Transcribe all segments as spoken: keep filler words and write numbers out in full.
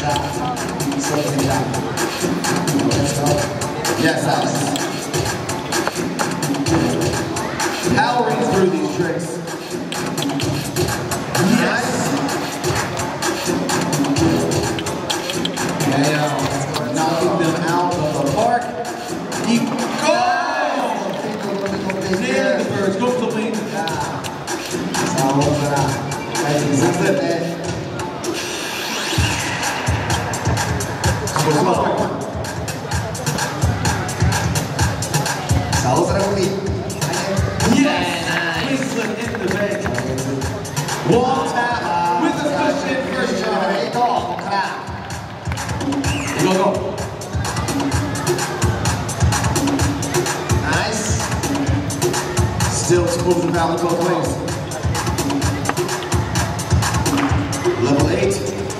Yes, Alex. Powering through these tricks. Yes. Yeah, knocking them out of the park. Keep going. Nail the birds. Go for the wings. That's it. Come on. Yes! Nice. In the bank. Wall tap with the cushion first try. Go, go. Nice. Still supposed to balance both ways. Level eight.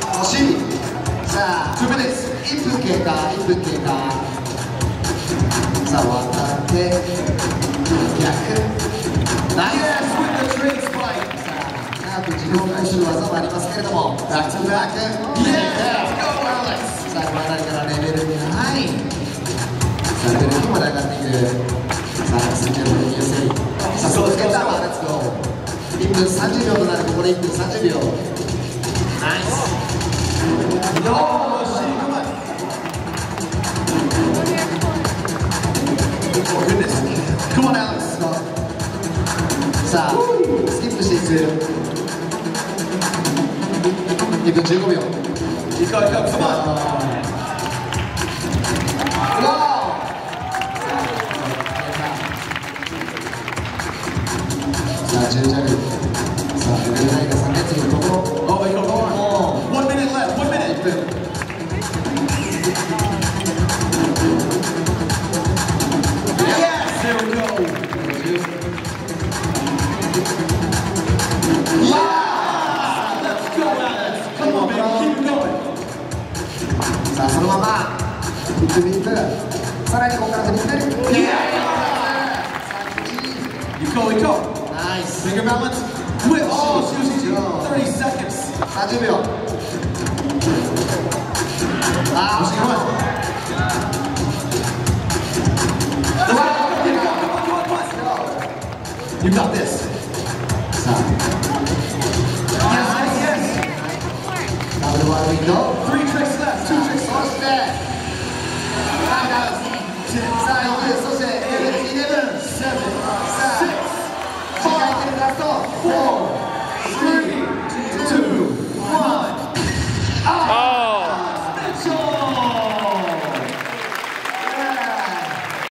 Two minutes. いっぷん経過、いっぷん経過。さあ、渡って、逆。ナイス with the trade spike。さあ、自動回収技もありますけれども、バックトゥバック。Yeah! Go, Alex! さあ、この辺りからレベルにはい。さあ、レベルにまで上がっていく。さあ、さんじゅうびょうで優勢。さあ、そうですけど、レッツゴー。いっぷんさんじゅうびょうとなると、これいっぷんさんじゅうびょう。ナイス。よーし、come on. Oh goodness. Come on, Alex. さあ、スキップしていく。いっぷんじゅうごびょう。いこういこう、come on. Go! さあ、じゅう着。さあ、レベルないがさん列のところ。Oh, they go on. One minute left. One minute. Yes, there we go. Yeah, let's go, Alex. Come on, baby, keep it going. さあ、そのまま。いくいく。さらにここから振り返る。Yeah. You go, you go. Nice. Finger balance. With oh, excuse me, thirty seconds. さんじゅうびょう。